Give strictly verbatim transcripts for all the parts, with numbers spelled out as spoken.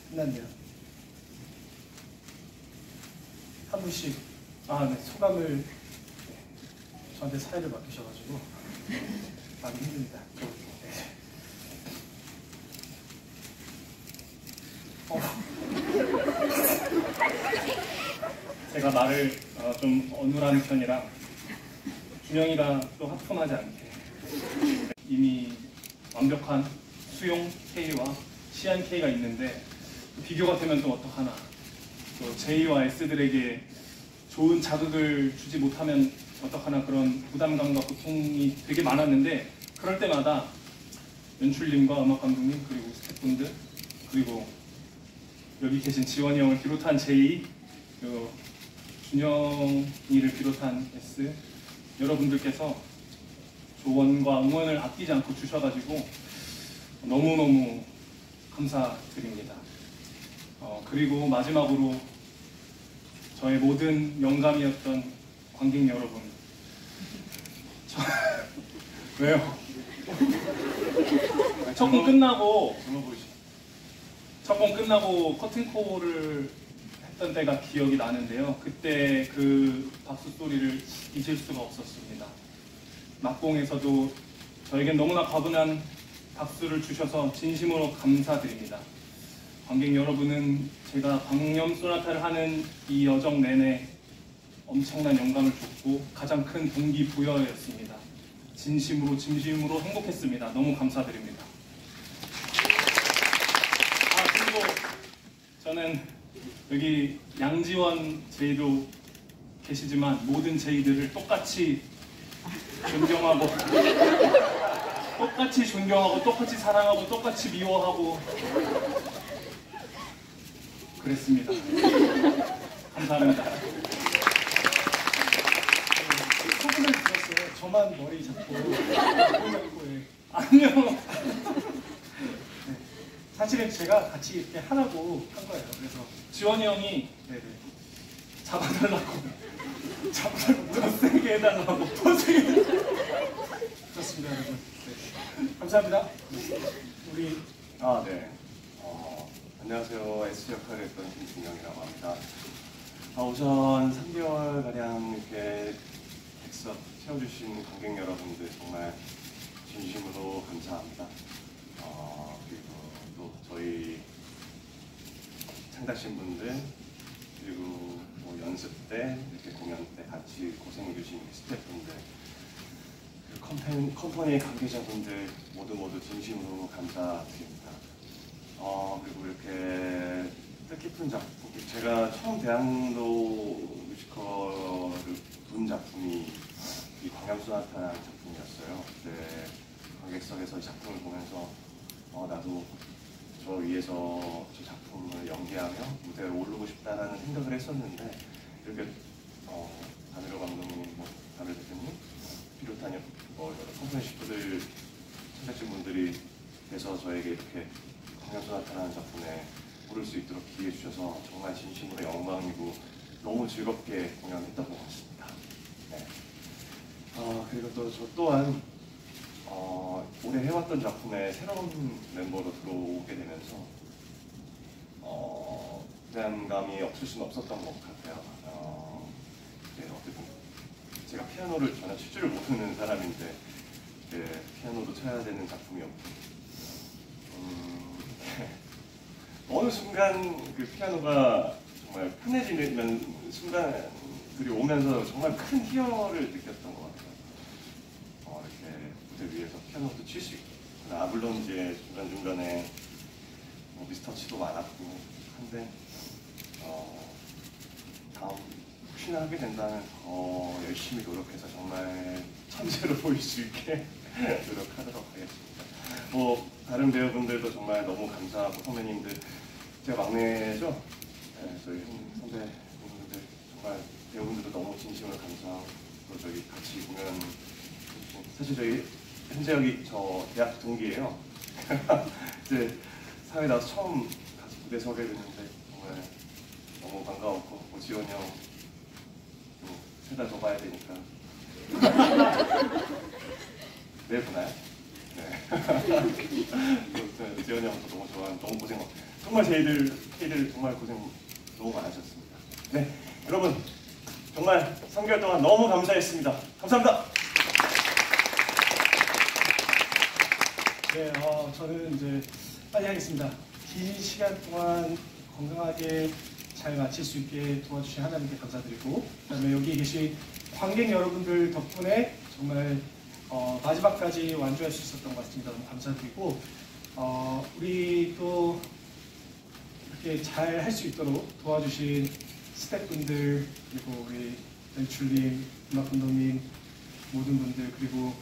끝났네요. 한 분씩 아, 네, 소감을 네, 저한테 사회를 맡기셔가지고 많이 힘듭니다. 네. 어. 제가 말을 어, 좀 어눌한 편이라 준영이가 또 하품하지 않게 이미 완벽한 수용 K와 시안 K가 있는데 비교가 되면 또 어떡하나, 또 J와 S들에게 좋은 자극을 주지 못하면 어떡하나, 그런 부담감과 고통이 되게 많았는데, 그럴 때마다 연출님과 음악감독님 그리고 스태프분들 그리고 여기 계신 지원이 형을 비롯한 J, 그리고 준영이를 비롯한 S 여러분들께서 조언과 응원을 아끼지 않고 주셔가지고 너무너무 감사드립니다. 어, 그리고 마지막으로 저의 모든 영감이었던 관객 여러분, 저... 왜요? 첫 번 끝나고 첫 번 끝나고 커튼콜을 했던 때가 기억이 나는데요. 그때 그 박수 소리를 잊을 수가 없었습니다. 막공에서도 저에겐 너무나 과분한 박수를 주셔서 진심으로 감사드립니다. 관객 여러분은 제가 광염 소나타를 하는 이 여정 내내 엄청난 영감을 줬고 가장 큰 동기부여였습니다. 진심으로 진심으로 행복했습니다. 너무 감사드립니다. 아, 그리고 저는 여기 양지원 제이도 계시지만 모든 제이들을 똑같이 존경하고 똑같이 존경하고 똑같이 사랑하고 똑같이 미워하고 그랬습니다. 감사합니다. 소문을 들었어요. 저만 머리 잡고 잡고 예. 아니요. 네. 사실은 제가 같이 이렇게 하라고 한 거예요. 그래서 지원이 형이 네네. 잡아달라고 잡아달라고 더 세게 해달라고 더 세게 그렇습니다, 여러분. 네. 감사합니다. 우리 아, 네. 어, 안녕하세요. S 역할을 했던 김준영이라고 합니다. 아, 우선 삼 개월가량 이렇게 객석 채워주신 관객 여러분들 정말 진심으로 감사합니다. 어, 그리고 또 저희 창단신 분들, 그리고 뭐 연습 때, 이렇게 공연 때 같이 고생해주신 스태프분들, 컴퍼니, 컴퍼니 관계자분들 모두 모두 진심으로 감사드립니다. 어, 그리고 이렇게 뜻깊은 작품, 제가 처음 대학로 뮤지컬을 본 작품이 이 광양소나타라는 작품이었어요. 그때 관객석에서 이 작품을 보면서 어, 나도 저 위에서 저 작품을 연기하며 무대에 오르고 싶다라는 생각을 했었는데, 이렇게 어, 다미로 감독님, 뭐 다미로 대표님 비롯한 뭐 여러 컴퍼니 식구들, 제작진분들이 돼서 저에게 이렇게 광양소나타라는 작품에 부를 수 있도록 기회 주셔서 정말 진심으로 영광이고 너무 즐겁게 공연했던 것 같습니다. 네. 어, 그리고 또 저 또한 어, 올해 해왔던 작품에 새로운 멤버로 들어오게 되면서 어, 부담감이 없을 수는 없었던 것 같아요. 어, 네, 어쨌든 제가 피아노를 전혀 칠 줄을 모르는 사람인데 네, 피아노도 쳐야 되는 작품이었고 음, 어느 순간 그 피아노가 정말 편해지는 순간들이 오면서 정말 큰 희열을 느꼈던 것 같아요. 어, 이렇게 무대 위에서 피아노도 칠 수 있고, 아, 물론 이제 중간중간에 뭐 미스터치도 많았고 한데 어, 다음 혹시나 하게 된다면 더 열심히 노력해서 정말 천재로 보일 수 있게 노력하도록 하겠습니다. 뭐 다른 배우분들도 정말 너무 감사하고, 선배님들, 제가 막내죠? 네, 저희 선배분들 정말 배우분들도 너무 진심으로 감사하고, 또 저희 같이 공연, 사실 저희 현재 여기 저 대학 동기예요. 이제 사회 나와서 처음 가서 무대 서게 됐는데 정말 너무 반가웠고, 뭐 지원이 형 세 달 더 봐야 되니까 내일 보나요? 네. 지원이 형도 너무 좋아하는, 너무 고생, 정말 저희들 저희들 정말 고생 너무 많으셨습니다. 네, 여러분 정말 삼 개월 동안 너무 감사했습니다. 감사합니다. 네, 어, 저는 이제 빨리 하겠습니다. 긴 시간 동안 건강하게 잘 마칠 수 있게 도와주신 하나님께 감사드리고, 그다음에 여기 계신 관객 여러분들 덕분에 정말 어, 마지막까지 완주할 수 있었던 것 같습니다. 너무 감사드리고, 어, 우리 또 이렇게 잘 할 수 있도록 도와주신 스태프분들, 그리고 우리 연출님, 음악 감독님, 모든 분들, 그리고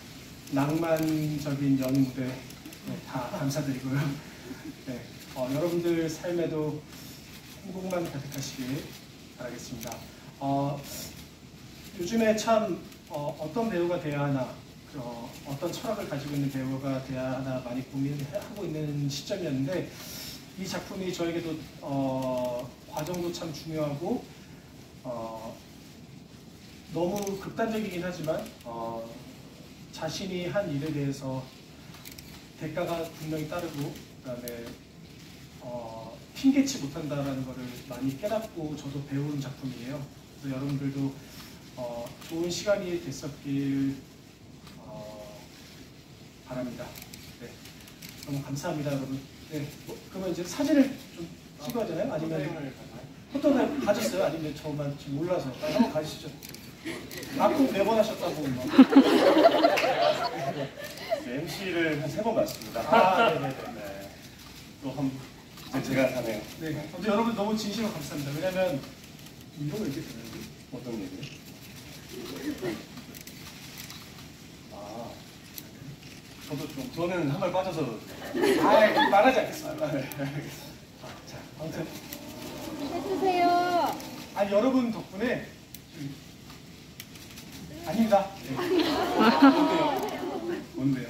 낭만적인 연인 무대, 네, 다 감사드리고요. 네, 어, 여러분들 삶에도 행복만 가득하시길 바라겠습니다. 어, 요즘에 참 어, 떤 배우가 돼야 하나, 어, 어떤 철학을 가지고 있는 배우가 돼야 하나 많이 고민하고 있는 시점이었는데, 이 작품이 저에게도 어, 과정도 참 중요하고 어, 너무 극단적이긴 하지만 어, 자신이 한 일에 대해서 대가가 분명히 따르고, 그다음에 어, 핑계치 못한다라는 것을 많이 깨닫고 저도 배운 작품이에요. 그래서 여러분들도 어, 좋은 시간이 됐었길 어, 바랍니다. 네. 너무 감사합니다, 여러분. 네. 뭐, 그러면 이제 사진을 좀 찍어야 되나요? 아니면 포토타임 가졌어요? 아니면 저만 지금 몰라서 아, 한번 가시죠. 앞으로 매번 하셨다고 막. 엠시를 한 세 번 봤습니다. 아, 네네네. 네. 또한 이제 제가 가네요. 네. 아무튼 여러분 너무 진심으로 감사합니다. 왜냐면 이런 거 이렇게 되나요? 어떤 얘기요? 아, 저도 좀 저는 한 발 빠져서. 아, 말하지 않겠습니다. 아, 네. 자, 아무튼 해주세요. 아 여러분 덕분에 좀- 아닙니다. 네. 뭔데요? 뭔데요?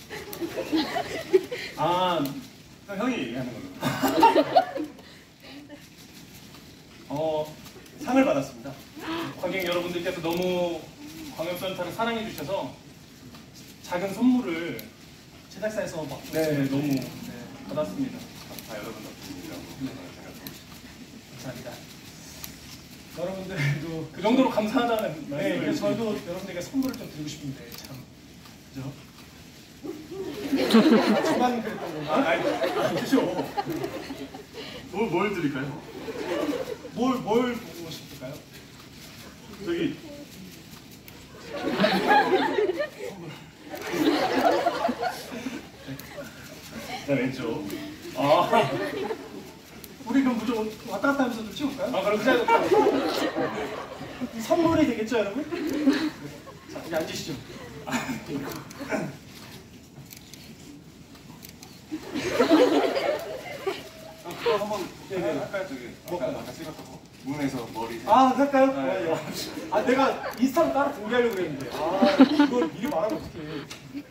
아, 그럼 형이 얘기하는 걸로. 어, 상을 받았습니다. 관객 여러분들께서 너무 광역전타를 사랑해 주셔서 작은 선물을 제작사에서 막 네, 너무 네, 받았습니다. 다 여러분 덕분이라고 생각합니다. 감사합니다. 여러분들도 그 정도로 감사하다는 네, 말씀을 그래서 저도 여러분들에게 선물을 좀 드리고 싶은데 참 그죠? 아, 저만 그랬던 건가? 아니, 그죠. 뭘, 뭘 드릴까요? 뭘, 뭘 보고 싶을까요? 저기. 자, 왼쪽. 아, 우리 그럼 무조건 왔다 갔다 하면서 좀 찍을까요? 아 그럼 그냥 선물이 되겠죠, 여러분? 자, 여기 앉으시죠. 아, 그거 한번 네네 할까요? 저기 아까 아까 찍었던 거. 문에서 머리. 아, 할까요? 네. 좋아요. 아, 내가 인스타로 따로 공개하려고 그랬는데. 아, 이걸 미리 말하면 어떡해.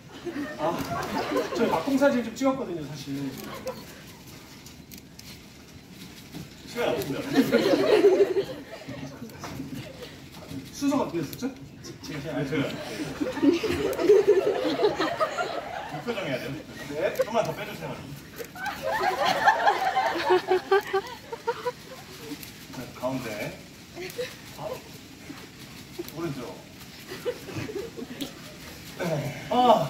아, 저 막공사진 좀 찍었거든요, 사실. 시간 없습니다. 순서가 어떻게 됐었죠? 제가 제가 네, 제가. 무표정 해야 돼요. 무표정. 네. 좀만 더 빼주세요. 자, 가운데. 오른쪽. 아.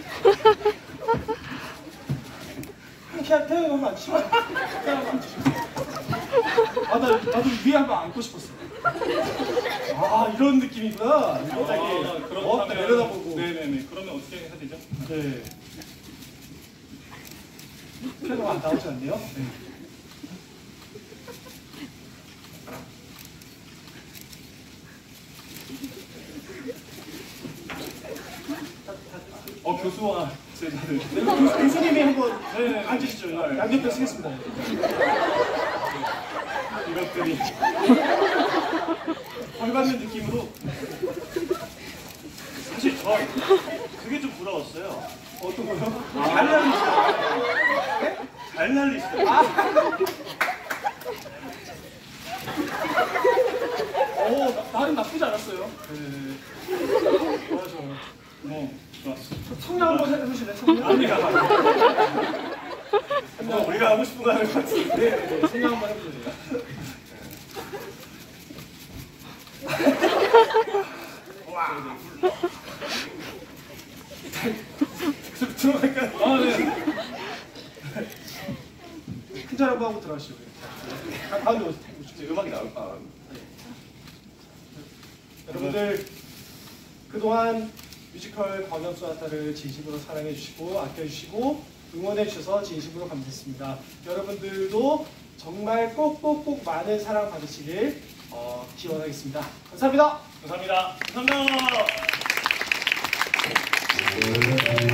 그냥 태우면 안 치워. 태우면 안 치워. 아, 나, 나도 위에 한번 안고 싶었어. 아, 이런 느낌이구나. 이거 되게 어, 그렇다면 내려다보고. 네네네. 그러면 어떻게 해야 되죠? 네. 표정 안 나오지 않네요? 네. 어 교수와 제자들. 네, 교- 교수님이 한번 네, 앉으시죠. 네. 양옆에 쓰겠습니다. 이것들이 벌받는 느낌으로. 사실 저 그게 좀 부러웠어요. 어떤 거요? 잘 날리시더라고요. 잘 날리시더라고요. 오, 나- 나름 나쁘지 않았어요. 네. 맞아. 뭐 좋았어. 청량 한번 해보실래요? 청량? 아니야. 뭐 우리가 하고 싶은 거 하는 것 같은데. 네네네. 생각 한번 해보세요. 들어갈까요? 아, 네. 큰 자라고 하고 들어가시죠. 가- 가운데 오세요. 이제 음악이 나올 아, 여러분들 그동안 뮤지컬 광염 소나타를 진심으로 사랑해 주시고 아껴 주시고 응원해 주셔서 진심으로 감사했습니다. 여러분들도 정말 꼭꼭꼭 많은 사랑 받으시길 어, 기원하겠습니다. 감사합니다. 감사합니다. 감사합니다.